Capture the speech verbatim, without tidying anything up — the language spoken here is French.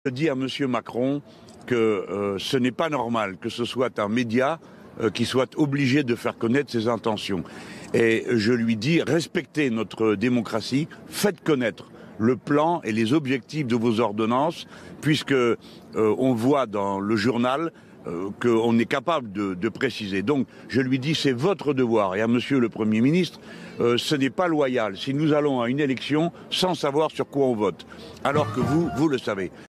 Je dis à M. Macron que euh, ce n'est pas normal que ce soit un média euh, qui soit obligé de faire connaître ses intentions. Et je lui dis, respectez notre démocratie, faites connaître le plan et les objectifs de vos ordonnances, puisque euh, on voit dans le journal euh, qu'on est capable de, de préciser. Donc je lui dis, c'est votre devoir. Et à Monsieur le Premier ministre, euh, ce n'est pas loyal si nous allons à une élection sans savoir sur quoi on vote, alors que vous, vous le savez.